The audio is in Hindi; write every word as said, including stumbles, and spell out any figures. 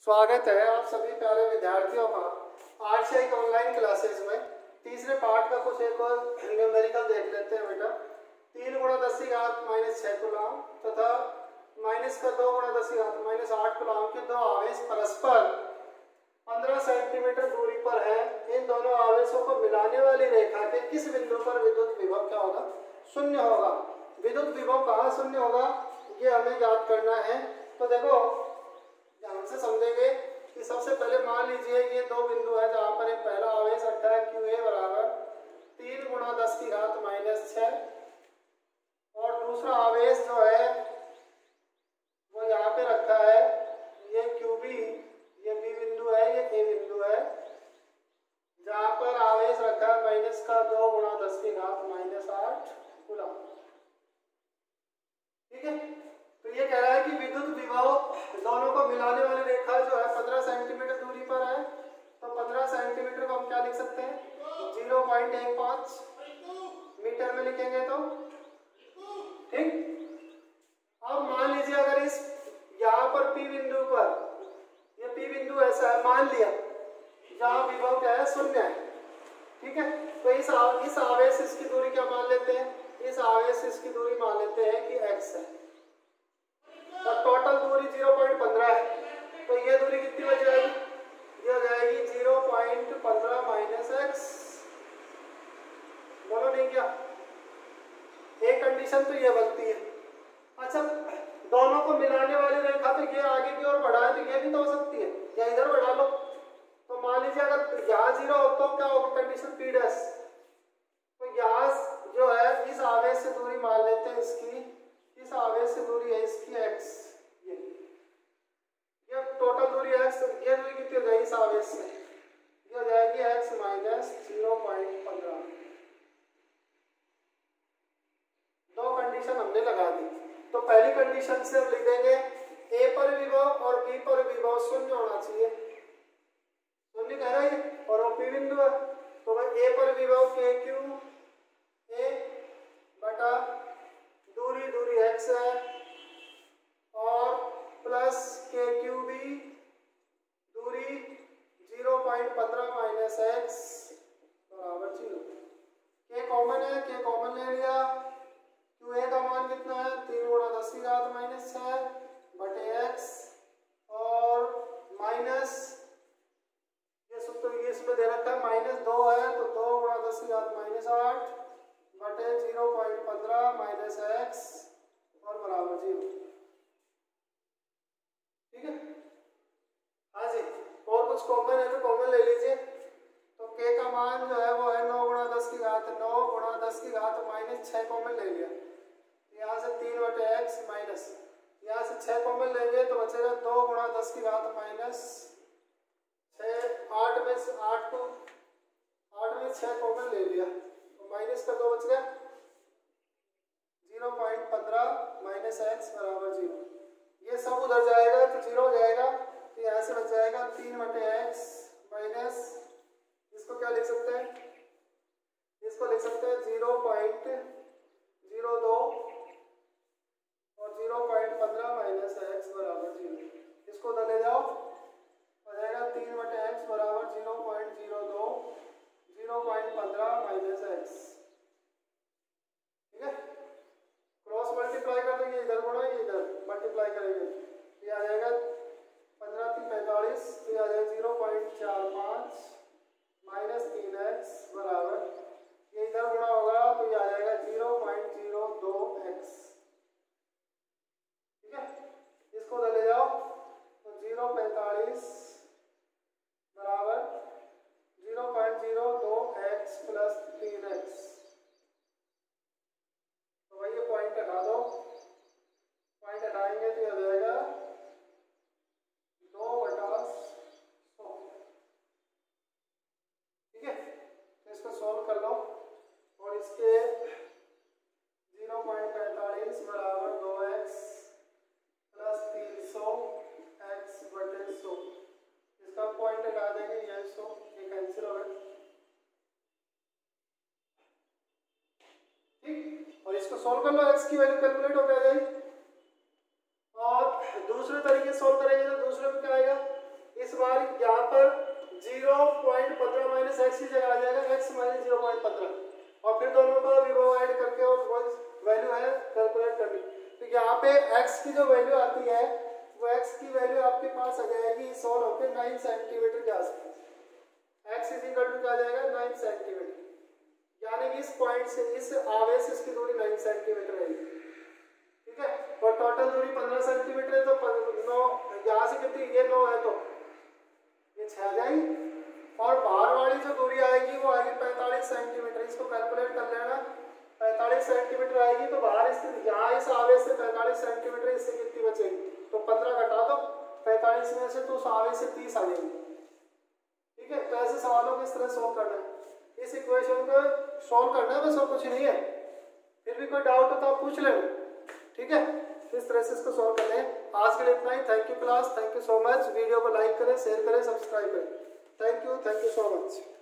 स्वागत है आप सभी प्यारे विद्यार्थियों का आज से एक ऑनलाइन क्लासेस में तीसरे पार्ट का कुछ एक और न्यूमेरिकल देख लेते हैं बेटा। तीन गुणा दस की घात माइनस छः कुलाम तथा माइनस का दो गुणा दस की घात माइनस आठ कुलाम के दो आवेश परस्पर पंद्रह सेंटीमीटर दूरी पर है। इन दोनों आवेशों को मिलाने वाली रेखा के किस बिंदु पर विद्युत विभव क्या होगा? शून्य होगा। विद्युत विभव कहाँ शून्य होगा ये हमें याद करना है। तो देखो ध्यान से समझेंगे कि सबसे पहले मान लीजिए ये दो बिंदु है जहाँ पर एक पहला आवेश रखा है क्यू ए बराबर तीन गुणा दस की घात माइनस छः और दूसरा आवेश जो है वो यहाँ पे रखा है ये क्यू बी, ये बी बिंदु है, ये ए बिंदु है जहाँ पर आवेश रखा है माइनस का दो गुणा दस की घात माइनस आठ कुलाम। ठीक है, तो ये कह रहा है कि विद्युत विभव दोनों को मिलाने वाली रेखा जो है पंद्रह सेंटीमीटर दूरी पर है। तो पंद्रह सेंटीमीटर को हम क्या लिख सकते हैं? जीरो पॉइंट एक पाँच मीटर में लिखेंगे तो ठीक। अब मान लीजिए अगर इस यहाँ पर पी बिंदु पर, ये पी बिंदु ऐसा है मान लिया जहाँ विभव क्या है? शून्य है। ठीक है, तो इस आव, इस आवेश इसकी दूरी क्या मान लेते हैं? इस आवेश इसकी दूरी मान लेते हैं कि x है और टोटल दूरी जीरो पॉइंट पंद्रह है। तो ये दूरी कितनी बच जाएगी? ये हो जाएगी जीरो पॉइंट पंद्रह माइनस एक्स। बोलो नहीं क्या? एक कंडीशन तो ये बनती है। अच्छा, दोनों को मिलाने वाली रेखा तो ये आगे की ओर बढ़ा है तो ये भी तो हो सकती है, या इधर बढ़ा लो। तो मान लीजिए अगर यहाँ जीरो हो तो क्या होगा? Condition P dash. तो यहाँ जो है इस आवेश से दूरी मान लेते हैं इसकी, इस आवेश से दूरी है इसकी x, ये ये टोटल दूरी x, ये दूरी कितनी हो जाएगी इस आवेश से? ये हो जाएगी x माइनस जीरो पॉइंट पंद्रह। दो कंडीशन हमने लगा दी। तो पहली कंडीशन से हम लिख देंगे a पर विभव और b पर विभव शून्य होना चाहिए। शून्य कह रहा है और वो p बिंदु है तो भाई a पर विभव के क्यू a बटा दूरी दूरी x है और प्लस के क्यू बी दूरी जीरो पॉइंट पंद्रह माइनस एक्स बराबर जीरो। के कॉमन है, के कॉमन ले लिया। क्यू ए का मान कितना है? तीन गुणा दस की घात माइनस छः बटे एक्स और माइनस ये सूत्र ये इसमें दे रखा है माइनस दो है तो दो गुणा दस की घात माइनस आठ बटे जीरो पॉइंट पंद्रह माइनस एक्स और बराबर जीरो। ठीक है, हाँ जी। और कुछ कॉमन है तो कॉमन ले लीजिए। तो के का मान जो है वो है नौ गुणा दस की घात नौ गुणा दस की घात माइनस छः कॉमन ले लिया। यहाँ से तीन बटे एक्स माइनस यहाँ से छः कॉमन लेंगे तो बचेगा दो गुणा दस की घात माइनस छः। आठ में से आठ को आठ में छः कॉमन ले लिया तो माइनस का दो बच गया जीरो पॉइंट पंद्रह माइनस एक्स बराबर जीरो। ये सब उधर जाएगा तो जीरो हो जाएगा। तो यहाँ से बच जाएगा तीन बटे एक्स माइनस, इसको क्या लिख सकते हैं? इसको लिख सकते हैं जीरो पॉइंट जीरो दो और जीरो पॉइंट पंद्रह माइनस एक्स बराबर जीरो। इसको उधर ले जाओ हो जाएगा तीन बटे एक्स बराबर जीरो पॉइंट जीरो दो जीरो पॉइंट पंद्रह माइनस एक्स। ठीक है, क्रॉस मल्टीप्लाई कर देंगे, इधर बढ़ो ये इधर मल्टीप्लाई करेंगे तो ये आ जाएगा पंद्रह तीन पैंतालीस तो ये आ जाएगा जीरो पॉइंट चार पाँच माइनस तीन एक्स बराबर ये इधर गुणा होगा तो ये आ जाएगा जीरो पॉइंट जीरो दो एक्स। ठीक है, इसको उधर ले जाओ तो जीरो पैंतालीस बराबर जीरो पॉइंट जीरो दो एक्स प्लस तीन एक्स। तो भाई ये पॉइंट हटा दो, पॉइंट हटाएंगे तो ये हो जाएगा दो बटा सौ। ठीक है, तो इसको सॉल्व कर लो और इसके जीरो पॉइंट पैंतालीस बराबर दो एक्स प्लस तीन सौ एक्स बटे सौ। इसका पॉइंट हटा देंगे ये सौ, ये कैंसिल हो गया। ठीक, और इसको सॉल्व कर लो, एक्स की वैल्यू कैलकुलेट हो जाएगी। और दूसरे तरीके से सॉल्व करेंगे तो दूसरे में क्या आएगा? एक्स की जगह आ जाएगा एक्स माइनस जीरो पॉइंट पंद्रह और फिर दोनों को भी वो ऐड करके और वैल्यू है कैलकुलेट करनी। तो यहाँ पे x की जो वैल्यू आती है वो x की वैल्यू आपके पास आ जाएगी सॉल्व होकर नाइन सेंटीमीटर के आसपास। x इज इक्वल टू क्या आ जाएगा नाइन सेंटीमीटर, यानी कि इस पॉइंट से इस आवे से इसकी दूरी नाइन सेंटीमीटर रहेगी, ठीक है। और टोटल दूरी पंद्रह सेंटीमीटर है, तो नौ यहाँ से कितनी ये नौ है तो ये छह आ जाएगी और बाहर वाली जो दूरी आएगी वो आएगी पैंतालीस सेंटीमीटर। इसको कैलकुलेट कर लेना, पैंतालीस सेंटीमीटर आएगी तो बाहर इस यहाँ इस आवे से पैंतालीस सेंटीमीटर, इससे कितनी बचेगी तो पंद्रह घटा दो पैंतालीस में से तो उस आवे से तीस आ जाएगी, ठीक है। तो ऐसे सवालों को इस तरह सोल्व करना है, इस इक्वेशन को सोल्व करना है बस और कुछ नहीं है। फिर भी कोई डाउट हो तो आप पूछ लेना, ठीक है। इस तरह से इसको सोल्व करना है। आज के लिए इतना ही। Thank you class, thank you so much. Video को लाइक करें, शेयर करें, सब्सक्राइब करें। Thank you, thank you so much.